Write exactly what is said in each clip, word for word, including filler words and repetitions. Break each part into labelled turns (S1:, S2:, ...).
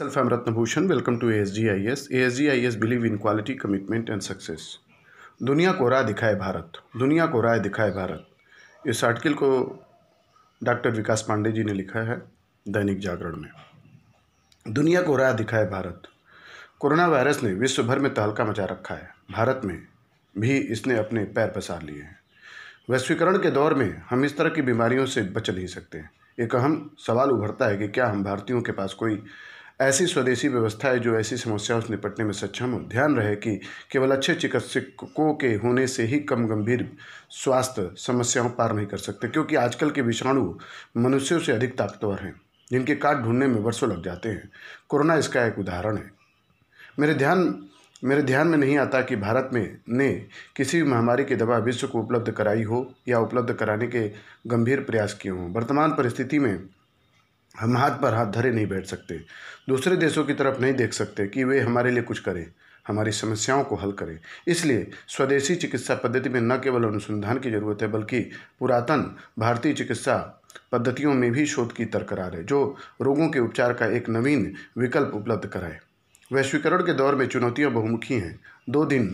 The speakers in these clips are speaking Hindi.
S1: Myself, I'm Ratnabhushan. Welcome to A S G I S. A S G I S believe in quality, commitment and success. दुनिया को राह दिखाए भारत, दुनिया को राह दिखाए भारत। इस आर्टिकल को डॉक्टर विकास पांडे जी ने लिखा है दैनिक जागरण में। दुनिया को राह दिखाए भारत। कोरोना वायरस ने विश्व भर में तहलका मचा रखा है। भारत में भी इसने अपने पैर पसार लिए हैं। वैश्वीकरण के दौर में हम इस तरह की बीमारियों से बच नहीं सकते। एक अहम सवाल उभरता है कि क्या हम भारतीयों के पास कोई ऐसी स्वदेशी व्यवस्था है जो ऐसी समस्याओं से निपटने में सक्षम हो। ध्यान रहे कि केवल अच्छे चिकित्सकों के होने से ही कम गंभीर स्वास्थ्य समस्याओं पार नहीं कर सकते, क्योंकि आजकल के विषाणु मनुष्यों से अधिक ताकतवर हैं, जिनके काट ढूंढने में वर्षों लग जाते हैं। कोरोना इसका एक उदाहरण है। मेरे ध्यान मेरे ध्यान में नहीं आता कि भारत में ने किसी भी महामारी की दवा विश्व को उपलब्ध कराई हो या उपलब्ध कराने के गंभीर प्रयास किए हों। वर्तमान परिस्थिति में हम हाथ पर हाथ धरे नहीं बैठ सकते, दूसरे देशों की तरफ नहीं देख सकते कि वे हमारे लिए कुछ करें, हमारी समस्याओं को हल करें। इसलिए स्वदेशी चिकित्सा पद्धति में न केवल अनुसंधान की जरूरत है, बल्कि पुरातन भारतीय चिकित्सा पद्धतियों में भी शोध की दरकार है, जो रोगों के उपचार का एक नवीन विकल्प उपलब्ध कराए। वैश्वीकरण के दौर में चुनौतियां बहुमुखी हैं। दो दिन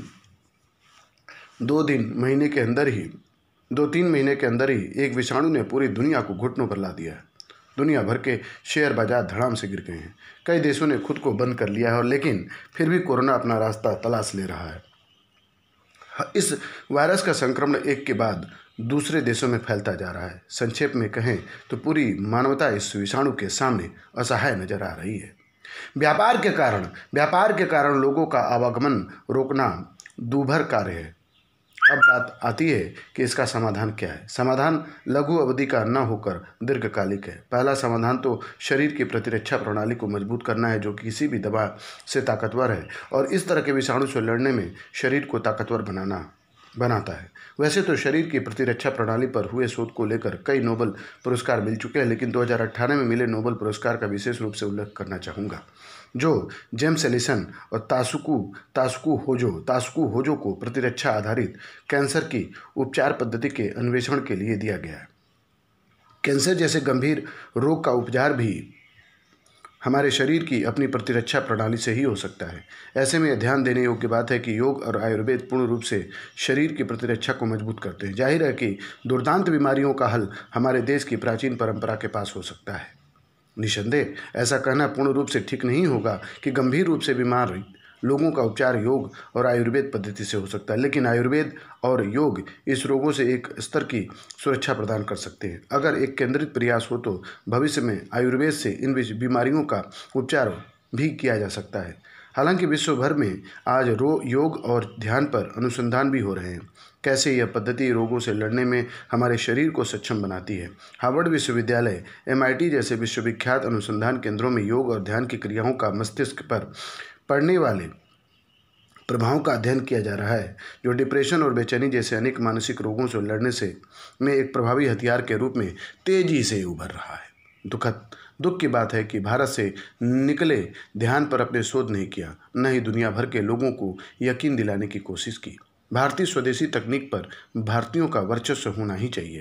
S1: दो दिन महीने के अंदर ही दो तीन महीने के अंदर ही एक विषाणु ने पूरी दुनिया को घुटनों पर ला दिया है। दुनिया भर के शेयर बाजार धड़ाम से गिर गए हैं। कई देशों ने खुद को बंद कर लिया है, और लेकिन फिर भी कोरोना अपना रास्ता तलाश ले रहा है। इस वायरस का संक्रमण एक के बाद दूसरे देशों में फैलता जा रहा है। संक्षेप में कहें तो पूरी मानवता इस विषाणु के सामने असहाय नजर आ रही है। व्यापार के कारण व्यापार के कारण लोगों का आवागमन रोकना दूभर कार्य है। अब बात आती है कि इसका समाधान क्या है। समाधान लघु अवधि का न होकर दीर्घकालिक है। पहला समाधान तो शरीर की प्रतिरक्षा प्रणाली को मजबूत करना है, जो किसी भी दवा से ताकतवर है और इस तरह के विषाणु से लड़ने में शरीर को ताकतवर बनाना बनाता है। वैसे तो शरीर की प्रतिरक्षा प्रणाली पर हुए शोध को लेकर कई नोबेल पुरस्कार मिल चुके हैं, लेकिन दो हज़ार अठारह में मिले नोबेल पुरस्कार का विशेष रूप से उल्लेख करना चाहूँगा, जो जेम्स एलिसन और तासुकू तासुकू होजो तासुकू होजो को प्रतिरक्षा आधारित कैंसर की उपचार पद्धति के अन्वेषण के लिए दिया गया है। कैंसर जैसे गंभीर रोग का उपचार भी हमारे शरीर की अपनी प्रतिरक्षा प्रणाली से ही हो सकता है। ऐसे में यह ध्यान देने योग्य बात है कि योग और आयुर्वेद पूर्ण रूप से शरीर की प्रतिरक्षा को मजबूत करते हैं। जाहिर है कि दुर्दांत बीमारियों का हल हमारे देश की प्राचीन परंपरा के पास हो सकता है। निसंदेह ऐसा कहना पूर्ण रूप से ठीक नहीं होगा कि गंभीर रूप से बीमार लोगों का उपचार योग और आयुर्वेद पद्धति से हो सकता है, लेकिन आयुर्वेद और योग इस रोगों से एक स्तर की सुरक्षा प्रदान कर सकते हैं। अगर एक केंद्रित प्रयास हो तो भविष्य में आयुर्वेद से इन बीमारियों का उपचार भी किया जा सकता है। हालांकि विश्व भर में आज रो योग और ध्यान पर अनुसंधान भी हो रहे हैं। कैसे यह पद्धति रोगों से लड़ने में हमारे शरीर को सक्षम बनाती है। हार्वर्ड विश्वविद्यालय, एम आई टी जैसे विश्वविख्यात अनुसंधान केंद्रों में योग और ध्यान की क्रियाओं का मस्तिष्क पर पड़ने वाले प्रभावों का अध्ययन किया जा रहा है, जो डिप्रेशन और बेचैनी जैसे अनेक मानसिक रोगों से लड़ने से में एक प्रभावी हथियार के रूप में तेजी से उभर रहा है। दुखद दुख की बात है कि भारत से निकले ध्यान पर अपने शोध नहीं किया, न ही दुनिया भर के लोगों को यकीन दिलाने की कोशिश की। भारतीय स्वदेशी तकनीक पर भारतीयों का वर्चस्व होना ही चाहिए।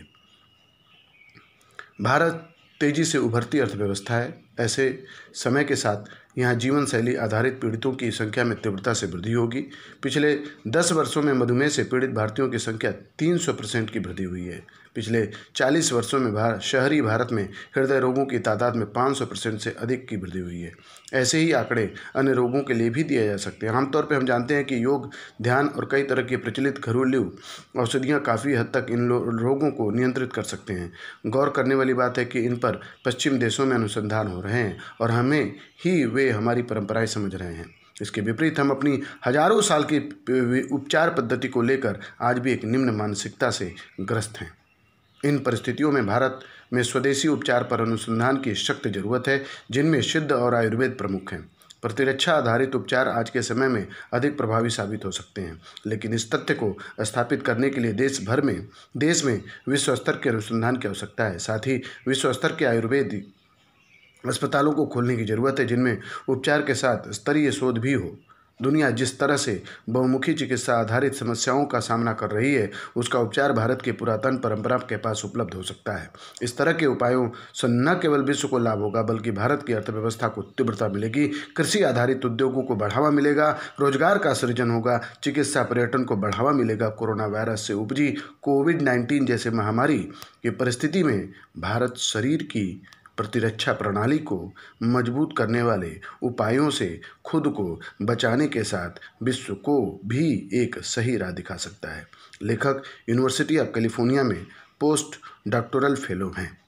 S1: भारत तेजी से उभरती अर्थव्यवस्था है। ऐसे समय के साथ यहाँ जीवन शैली आधारित पीड़ितों की संख्या में तीव्रता से वृद्धि होगी। पिछले दस वर्षों में मधुमेह से पीड़ित भारतीयों की संख्या तीन सौ परसेंट की वृद्धि हुई है। पिछले चालीस वर्षों में भारत शहरी भारत में हृदय रोगों की तादाद में पाँच सौ परसेंट से अधिक की वृद्धि हुई है। ऐसे ही आंकड़े अन्य रोगों के लिए भी दिए जा सकते हैं। आमतौर पर हम जानते हैं कि योग, ध्यान और कई तरह की प्रचलित घरेलू औषधियाँ काफ़ी हद तक इन रोगों को नियंत्रित कर सकते हैं। गौर करने वाली बात है कि इन पर पश्चिम देशों में अनुसंधान हो रहे हैं और हमें ही वे हमारी परंपराएं समझ रहे हैं। इसके विपरीत हम अपनी हजारों साल की उपचार पद्धति को लेकर आज भी एक निम्न मानसिकता से ग्रस्त हैं। इन परिस्थितियों में भारत में स्वदेशी उपचार पर अनुसंधान की सख्त जरूरत है, जिनमें सिद्ध और आयुर्वेद प्रमुख हैं। प्रतिरक्षा आधारित उपचार आज के समय में अधिक प्रभावी साबित हो सकते हैं, लेकिन इस तथ्य को स्थापित करने के लिए देश भर में देश में विश्व स्तर के अनुसंधान की आवश्यकता है। साथ ही विश्व स्तर के आयुर्वेद अस्पतालों को खोलने की जरूरत है, जिनमें उपचार के साथ स्तरीय शोध भी हो। दुनिया जिस तरह से बहुमुखी चिकित्सा आधारित समस्याओं का सामना कर रही है, उसका उपचार भारत की पुरातन परंपरा के पास उपलब्ध हो सकता है। इस तरह के उपायों से न केवल विश्व को लाभ होगा, बल्कि भारत की अर्थव्यवस्था को तीव्रता मिलेगी, कृषि आधारित उद्योगों को बढ़ावा मिलेगा, रोजगार का सृजन होगा, चिकित्सा पर्यटन को बढ़ावा मिलेगा। कोरोना वायरस से उपजी कोविड नाइन्टीन जैसे महामारी की परिस्थिति में भारत शरीर की प्रतिरक्षा प्रणाली को मजबूत करने वाले उपायों से खुद को बचाने के साथ विश्व को भी एक सही राह दिखा सकता है। लेखक यूनिवर्सिटी ऑफ कैलिफोर्निया में पोस्ट डॉक्टोरल फेलो हैं।